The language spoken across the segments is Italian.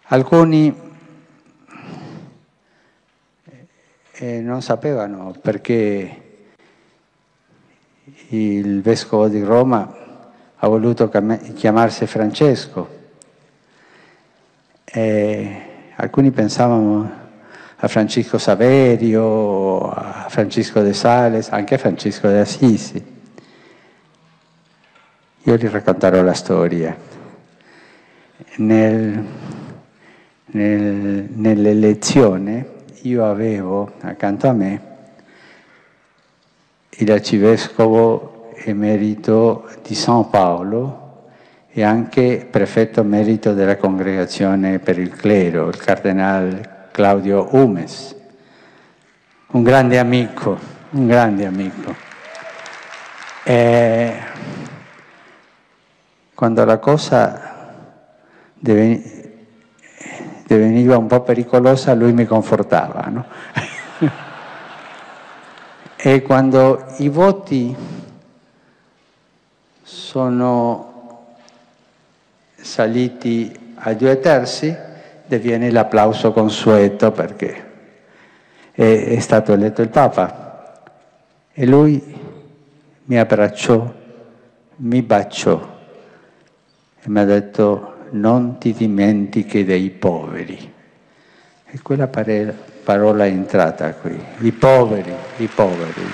Alcuni non sapevano perché il vescovo di Roma ha voluto chiamarsi Francesco. Alcuni pensavano a Francisco Saverio, a Francisco de Sales, anche a Francisco de Assisi. Io vi racconterò la storia. Nell'elezione io avevo accanto a me l'arcivescovo emerito di San Paolo e anche prefetto emerito della Congregazione per il Clero, il cardinale Claudio Umes, un grande amico, un grande amico. Quando la cosa diveniva un po' pericolosa, lui mi confortava, no? E quando i voti sono saliti ai 2/3, diviene l'applauso consueto perché è stato eletto il Papa. E lui mi abbracciò, mi baciò e mi ha detto: non ti dimentichi dei poveri. E quella parola è entrata qui, i poveri, i poveri.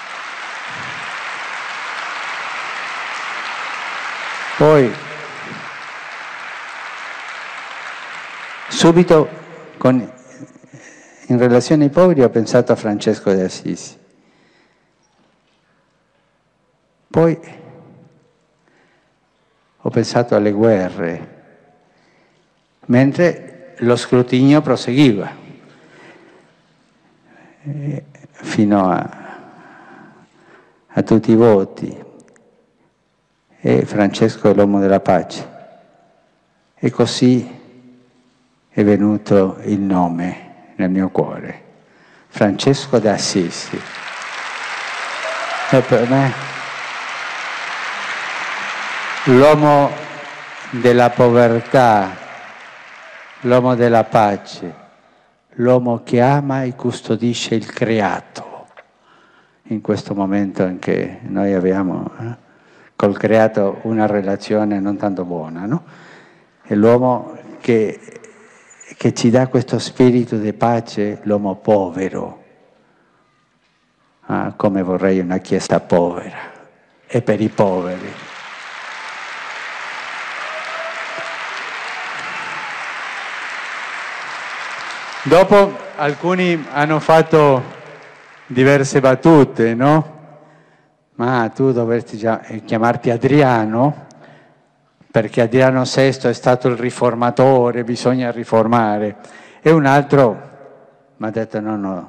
Poi, subito, in relazione ai poveri, ho pensato a Francesco de Assisi. Poi ho pensato alle guerre, mentre lo scrutinio proseguiva, fino a tutti i voti. E Francesco è l'uomo della pace. E così è venuto il nome nel mio cuore, Francesco de Assisi. E per me l'uomo della povertà, l'uomo della pace, l'uomo che ama e custodisce il creato, in questo momento in che noi abbiamo col creato una relazione non tanto buona, no? È l'uomo che ci dà questo spirito di pace, l'uomo povero. Come vorrei una chiesa povera, e per i poveri. Dopo alcuni hanno fatto diverse battute, no? Ma tu dovresti chiamarti Adriano, perché Adriano VI è stato il riformatore, bisogna riformare. E un altro mi ha detto: no,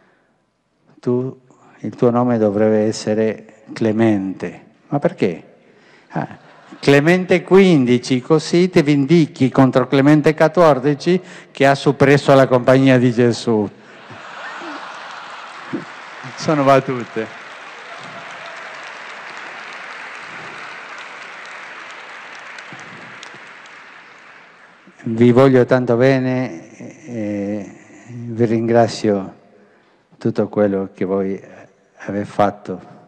il tuo nome dovrebbe essere Clemente. Ma perché? Clemente XV, così ti vendichi contro Clemente XIV che ha soppresso la compagnia di Gesù. Sono battute. Vi voglio tanto bene e vi ringrazio tutto quello che voi avete fatto